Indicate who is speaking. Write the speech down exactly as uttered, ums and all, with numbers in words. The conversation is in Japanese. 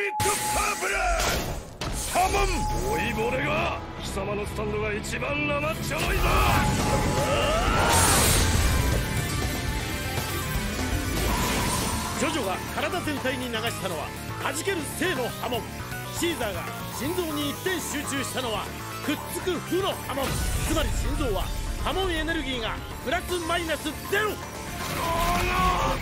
Speaker 1: ックパープルサモン。老いぼれが貴様のスタンドが一番生っちょろいぞ。
Speaker 2: ジョジョが体全体に流したのは弾ける正の波紋。シーザーが心臓に一点集中したのはくっつく負の波紋。つまり心臓は波紋エネルギーがプラスマイナスゼロ。